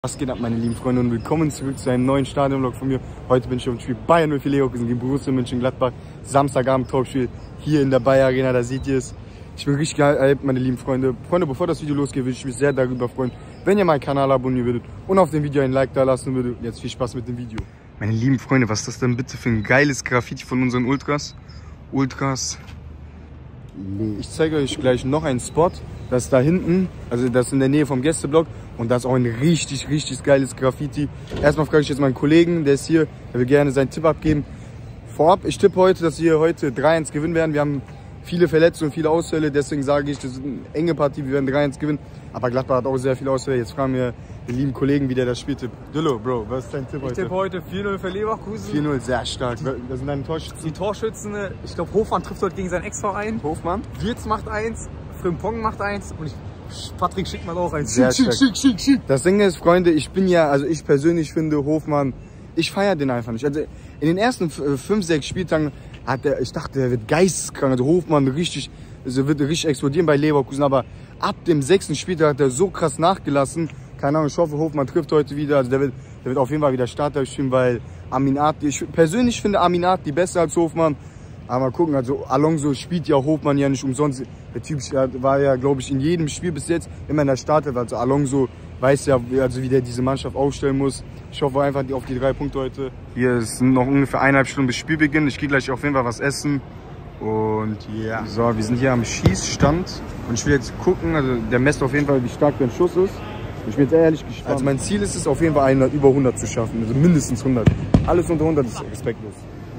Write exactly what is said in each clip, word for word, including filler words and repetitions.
Was geht ab, meine lieben Freunde, und willkommen zurück zu einem neuen Stadionvlog von mir. Heute bin ich auf dem Spiel Bayern null vier Leverkusen gegen Borussia Mönchengladbach. Samstagabend Topspiel hier in der Bayer Arena, da seht ihr es. Ich bin richtig gehypt, meine lieben Freunde. Freunde, bevor das Video losgeht, würde ich mich sehr darüber freuen, wenn ihr meinen Kanal abonnieren würdet und auf dem Video ein Like da lassen würdet. Jetzt viel Spaß mit dem Video. Meine lieben Freunde, was ist das denn bitte für ein geiles Graffiti von unseren Ultras? Ultras. Ich zeige euch gleich noch einen Spot, das ist da hinten, also das ist in der Nähe vom Gästeblock, und das ist auch ein richtig, richtig geiles Graffiti. Erstmal frage ich jetzt meinen Kollegen, der ist hier, der will gerne seinen Tipp abgeben. Vorab, ich tippe heute, dass wir heute drei eins gewinnen werden. Wir haben viele Verletzte und viele Ausfälle, deswegen sage ich, das ist eine enge Partie, wir werden drei eins gewinnen. Aber Gladbach hat auch sehr viele Ausfälle. Jetzt fragen wir den lieben Kollegen, wie der das Spiel tippt. Dillo, Bro, was ist dein Tipp heute? Ich tippe heute vier null für Leverkusen. vier null, sehr stark. Das sind deine Torschützen? Die Torschützen, ich glaube, Hofmann trifft heute gegen seinen Ex-Verein. Hofmann? Wirtz macht eins, Frimpong macht eins und ich, Patrick Schick macht auch eins. Sehr schick, schick, schick, schick. Das Ding ist, Freunde, ich bin ja, also ich persönlich finde Hofmann, ich feiere den einfach nicht. Also in den ersten fünf, sechs Spieltagen hat er, ich dachte, er wird geisteskrank. Also Hofmann richtig, also wird richtig explodieren bei Leverkusen, aber ab dem sechsten Spieltag hat er so krass nachgelassen. Keine Ahnung, ich hoffe, Hofmann trifft heute wieder. Also der wird, der wird auf jeden Fall wieder Starter spielen, weil Aminati, ich persönlich finde Aminati besser als Hofmann. Aber mal gucken, also Alonso spielt ja Hofmann ja nicht umsonst. Der Typ war ja, glaube ich, in jedem Spiel bis jetzt immer in der Startelf. Also Alonso weiß ja, also wie der diese Mannschaft aufstellen muss. Ich hoffe einfach auf die drei Punkte heute. Hier sind noch ungefähr eineinhalb Stunden bis Spielbeginn. Ich gehe gleich auf jeden Fall was essen. Und ja, yeah. So, wir sind hier am Schießstand. Und ich will jetzt gucken, also der messt auf jeden Fall, wie stark der Schuss ist. Ich bin jetzt ehrlich gespannt. Also mein Ziel ist es auf jeden Fall, einen über hundert zu schaffen. Also mindestens hundert. Alles unter hundert ist respektlos.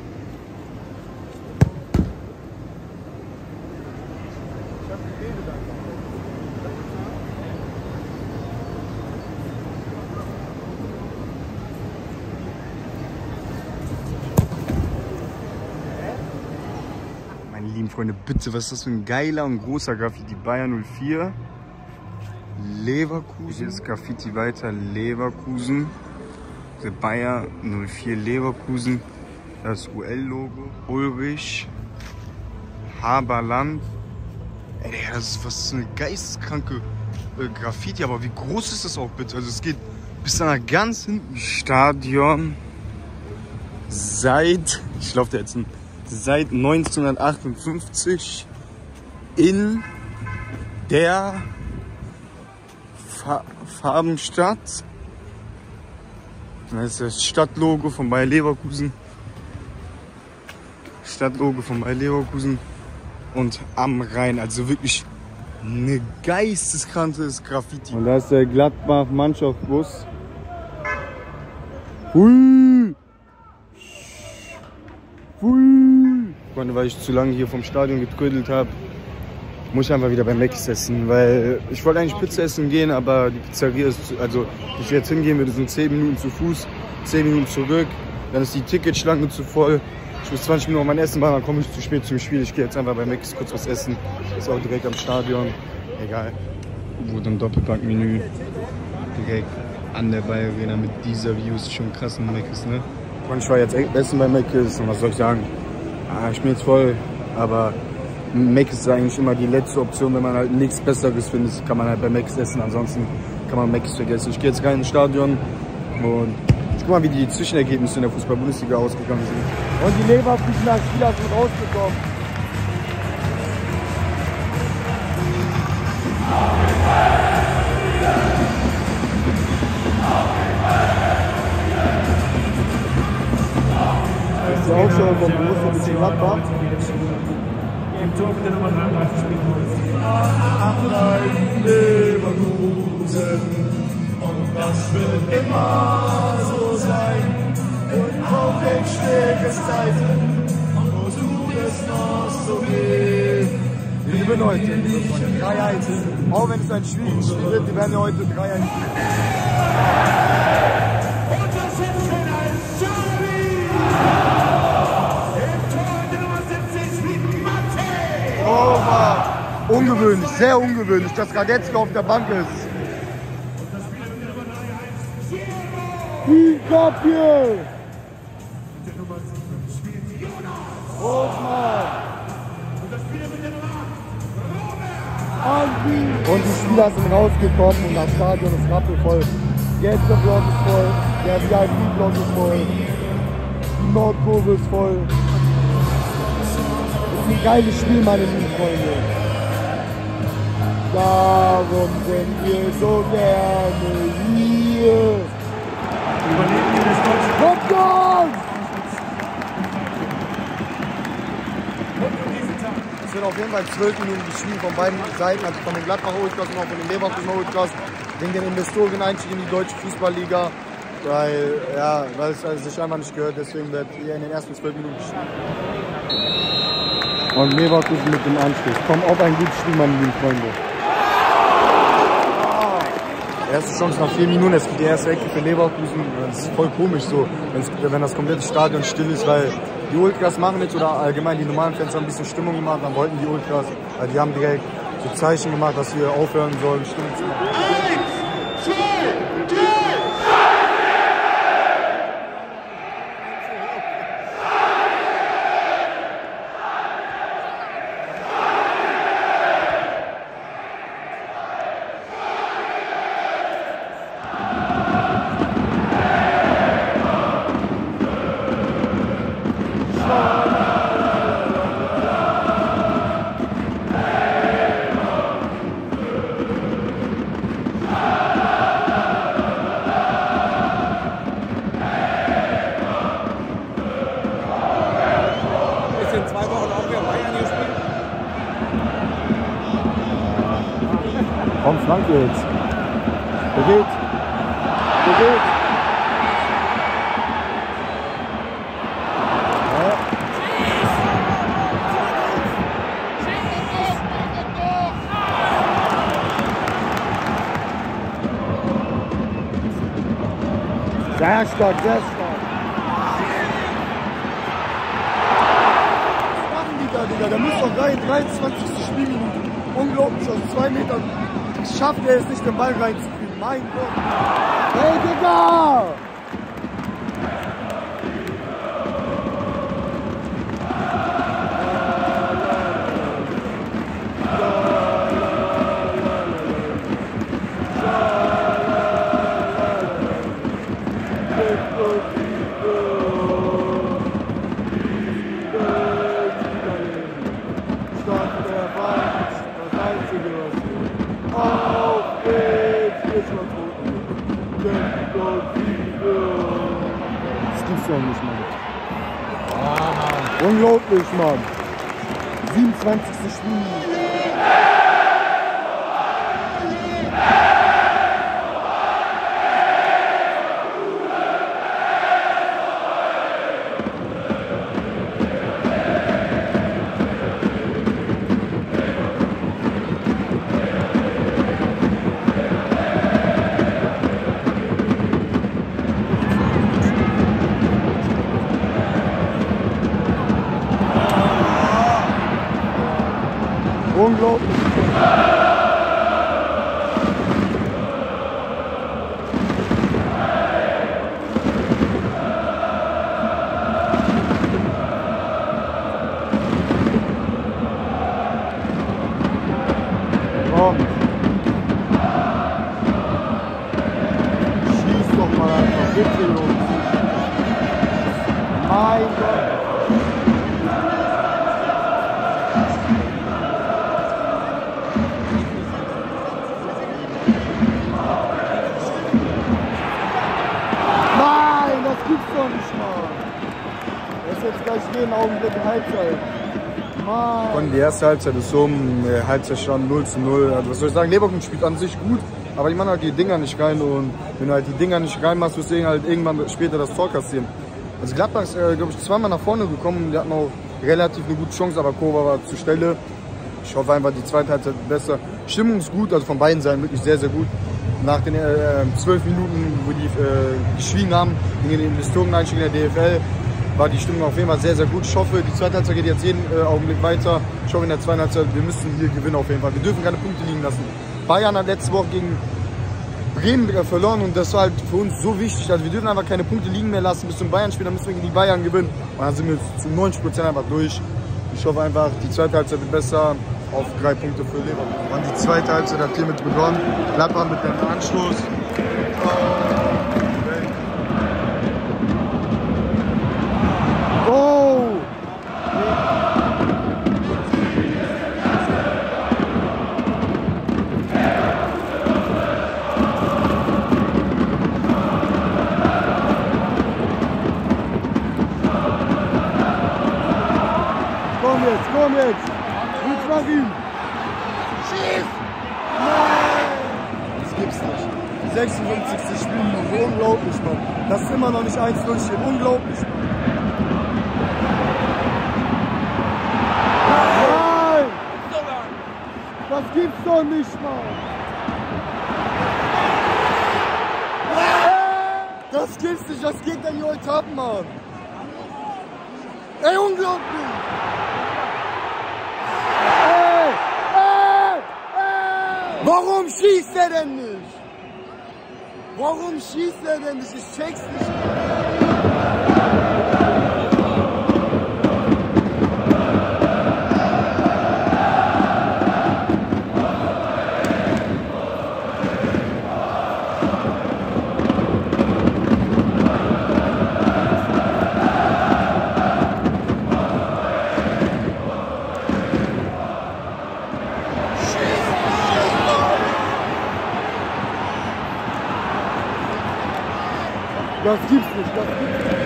Meine lieben Freunde, bitte, was ist das für ein geiler und großer Graffiti? Bayern null vier. Leverkusen. Jetzt Graffiti weiter, Leverkusen. Der Bayer null vier Leverkusen. Das U L-Logo. Ulrich. Haberland. Ey, das ist, was ist eine geisteskranke äh, Graffiti. Aber wie groß ist das auch bitte? Also es geht bis da ganz hinten. Stadion. Seit, ich laufe da jetzt ein, seit neunzehnhundertachtundfünfzig in der Farbenstadt. Das ist das Stadtlogo von Bayer Leverkusen. Stadtlogo von Bayer Leverkusen. Und am Rhein. Also wirklich eine geisteskrankes Graffiti. Und da ist der Gladbach-Mannschaftsbus. Hui! Hui! Freunde, weil ich zu lange hier vom Stadion getrödelt habe, muss ich einfach wieder bei Mc's essen, weil ich wollte eigentlich Pizza essen gehen, aber die Pizzeria ist, zu, also ich jetzt hingehen würde, sind zehn Minuten zu Fuß, zehn Minuten zurück, dann ist die Ticketschlange zu voll, ich muss zwanzig Minuten auf mein Essen machen, dann komme ich zu spät zum Spiel, ich gehe jetzt einfach bei Mc's kurz was essen, ist auch direkt am Stadion, egal. Wurde ein Doppelpack-Menü, direkt an der Bayer Arena mit dieser View, ist schon krass in Mc's, ne? Und ich war jetzt essen bei Mc's und was soll ich sagen, ah, ich bin jetzt voll, aber Mc's ist eigentlich immer die letzte Option, wenn man halt nichts Besseres findet, kann man halt bei Mc's essen, ansonsten kann man Mc's vergessen. Ich gehe jetzt rein ins Stadion und ich guck mal, wie die Zwischenergebnisse in der Fußball-Bundesliga ausgegangen sind. Und die Leverkusener Spieler sind rausgekommen. Das ist die Aufstellung von Borussia Mönchengladbach. Im Tor mit der Nummer dreiunddreißig spielt Ableiten Leverkusen, und das wird immer so sein. Und auch in schweren Zeiten, wo du es noch so geht. Wir gewinnen heute drei eins. Auch wenn es ein schwieriges Spiel wird, wir werden ja heute drei eins. Und das ist schon ein Xavi! Im Tor mit der Nummer siebzig spielt Matej! Oh Mann! Ungewöhnlich, sehr ungewöhnlich, dass Radetzky auf der Bank ist. Die Kopie! Rotmann! Und die Spieler sind rausgekommen und das Stadion ist rappelvoll. Gäste-Block ist voll, der V I P-Block ist voll, die Nordkurve ist voll. Das ist ein geiles Spiel, meine lieben Freunde. Darum sind wir so gerne hier. Überleben wir das deutsche Kommt uns! Es wird auf jeden Fall zwölf Minuten gespielt von beiden Seiten, also von den Gladbacher Ultras und auch von den Leverkusener Ultras, wegen den Investoren-Einstieg in die deutsche Fußballliga, weil, ja, weil es also sich einfach nicht gehört, deswegen wird hier in den ersten zwölf Minuten gespielt. Und Leverkusen mit dem Anschluss. Komm auf ein gutes Spiel, meine lieben Freunde. Erste Chance nach vier Minuten, es gibt die erste Ecke für Leverkusen. Das ist voll komisch so, wenn das komplette Stadion still ist, weil die Ultras machen jetzt, oder allgemein die normalen Fans haben ein bisschen Stimmung gemacht, dann wollten die Ultras, weil die haben direkt so Zeichen gemacht, dass wir aufhören sollen, Stimmung zu machen. Eins, zwei, drei! In zwei Wochen auch wieder Bayern hier spielen. Komm, Flanke jetzt. Bewegt. Bewegt. Ja. Sehr stark, sehr stark. Digga, der muss doch rein, dreiundzwanzigste Spielminute. Unglaublich, aus zwei Metern schafft er es nicht, den Ball reinzukriegen. Mein Gott. Hey, Digga! Das gibt's doch nicht, Mann. Ah, Mann. Unglaublich, Mann. siebenundzwanzigste Spiel. Unglaublich. Komm. Schieß doch mal einfach, bitte, Jungs. Mein Gott. Das gibt's doch nicht mal. Das ist jetzt gleich jeden Augenblick Halbzeit. Mann. Und die erste Halbzeit ist so um Halbzeitstand null zu null. Also was soll ich sagen, Leverkusen spielt an sich gut, aber die machen halt die Dinger nicht rein, und wenn du halt die Dinger nicht reinmachst, wirst du halt irgendwann später das Tor kassieren. Also Gladbach ist, äh, glaube ich, zweimal nach vorne gekommen, die hatten auch relativ eine gute Chance, aber Kova war zur Stelle. Ich hoffe einfach, die zweite Halbzeit besser. Stimmung ist gut, also von beiden Seiten wirklich sehr, sehr gut. Nach den zwölf äh, Minuten, wo die äh, geschwiegen haben, gegen den Investoren-Einstieg in der D F L, war die Stimmung auf jeden Fall sehr, sehr gut. Ich hoffe, die zweite Halbzeit geht jetzt jeden äh, Augenblick weiter. Ich hoffe, in der zweiten Halbzeit, wir müssen hier gewinnen auf jeden Fall. Wir dürfen keine Punkte liegen lassen. Bayern hat letzte Woche gegen Bremen äh, verloren, und das war halt für uns so wichtig. Also wir dürfen einfach keine Punkte liegen mehr lassen bis zum Bayern-Spiel, dann müssen wir gegen die Bayern gewinnen. Und dann sind wir zu neunzig Prozent einfach durch. Ich hoffe einfach, die zweite Halbzeit wird besser. Auf drei Punkte für Leverkusen. Und die zweite Halbzeit hat hiermit begonnen. Gladbach mit dem Anschluss. Karim! Schieß! Nein! Das gibt's nicht. sechsundfünfzigste Spielminute. Unglaublich, Mann. Das ist immer noch nicht eins null stehen. Unglaublich. Nein! Das gibt's doch nicht, Mann! Das gibt's nicht. Das geht denn hier heute ab, Mann! Ey, unglaublich! Ey, ey, ey. Warum schießt er denn nicht? Warum schießt er denn nicht? Ich check's nicht. Das gibt's nicht, das gibt's nicht.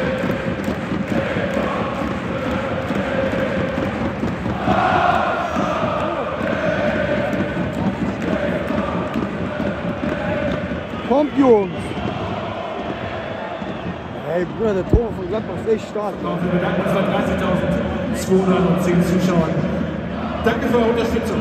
Kommt, Jungs! Hey, Bruder, der Tor von Gladbach ist echt stark. Wir bedanken uns bei dreißigtausendzweihundertzehn Zuschauern. Danke für eure Unterstützung.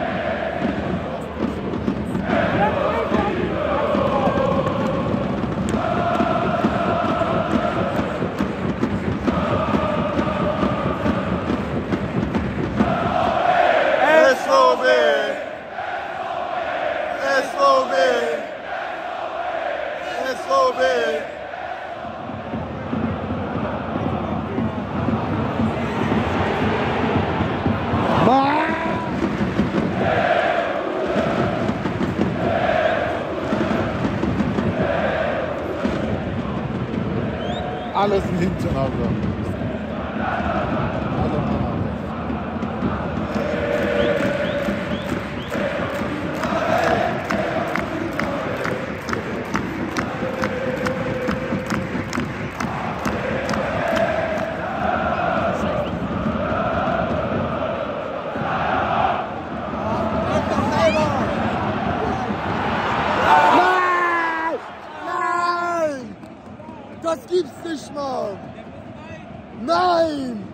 Alles im Hintergrund. Das gibt's nicht, Mann! Nein!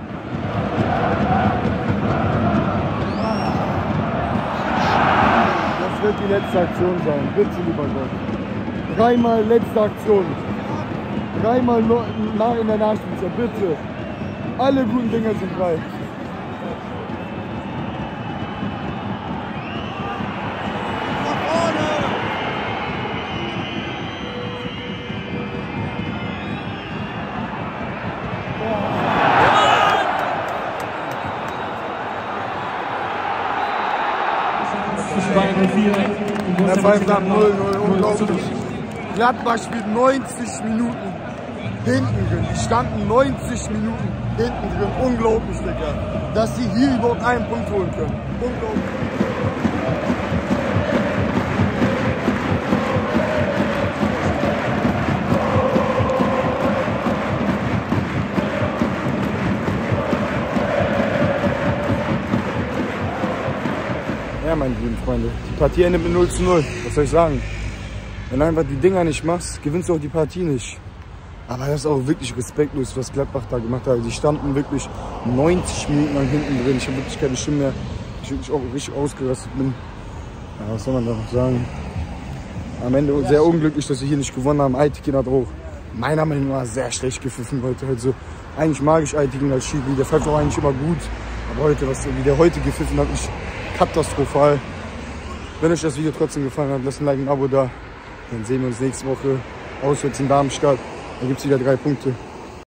Das wird die letzte Aktion sein, bitte, lieber Gott. Dreimal letzte Aktion. Dreimal nach in der Nachspielzeit, bitte. Alle guten Dinge sind frei. Der pfeift ab null null, unglaublich. Gladbach spielt neunzig Minuten hinten drin. Die standen neunzig Minuten hinten drin. Unglaublich, Digga. Dass sie hier überhaupt einen Punkt holen können. Unglaublich. Ja, meine lieben Freunde, die Partie endet mit null zu null. Was soll ich sagen? Wenn du einfach die Dinger nicht machst, gewinnst du auch die Partie nicht. Aber das ist auch wirklich respektlos, was Gladbach da gemacht hat. Die standen wirklich neunzig Minuten lang hinten drin. Ich habe wirklich keine Stimme mehr. Ich wirklich auch richtig ausgerastet bin. Ja, was soll man da noch sagen? Am Ende sehr unglücklich, dass wir hier nicht gewonnen haben. Aytekin hat auch meiner Meinung nach sehr schlecht gepfiffen heute. Also, eigentlich mag ich Aytekin als Schiri. Der pfeift auch eigentlich immer gut. Aber heute, was wie der heute gepfiffen hat, ist katastrophal. Wenn euch das Video trotzdem gefallen hat, lasst ein Like, ein Abo da. Dann sehen wir uns nächste Woche auswärts in Darmstadt. Da gibt es wieder drei Punkte.